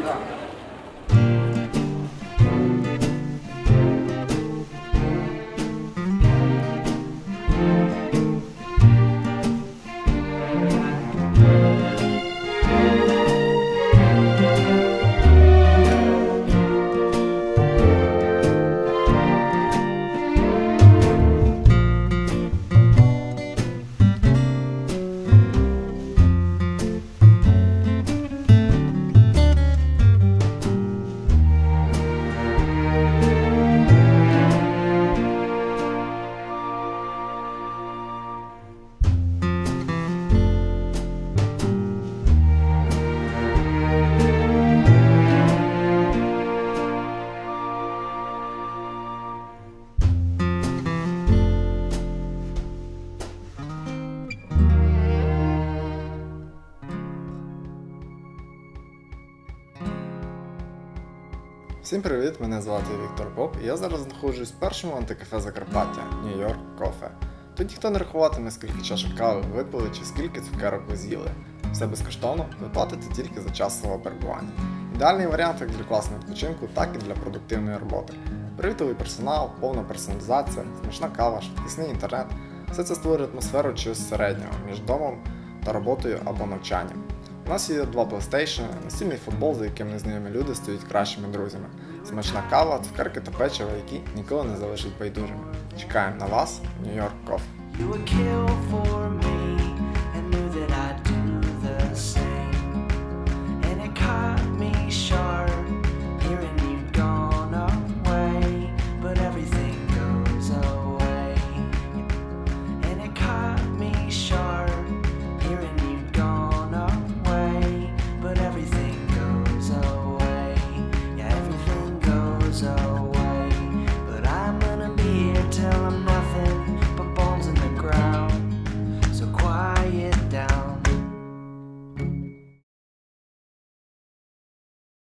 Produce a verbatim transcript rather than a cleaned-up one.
Всім привіт, мене звати Віктор Поп, і я зараз знаходжусь в першому антикафе Закарпаття – New York Coffee. Тут ніхто не рахуватиме, скільки чашок кави ви випили чи скільки цукерок ви з'їли. Все безкоштовно, ви платите тільки за час свого перебування. Ідеальний варіант як для класного відпочинку, так і для продуктивної роботи. Привітливий персонал, повна персоналізація, смачна кава, швидкісний інтернет – все це створює атмосферу чогось середнього між домом та роботою або навчанням. У нас є два PlayStation, настільний футбол, за яким незнайомі люди стають кращими друзями, смачна кава, цукерки та печиво, які ніколи не залишать байдужими. Чекаємо на вас, New York Coffee.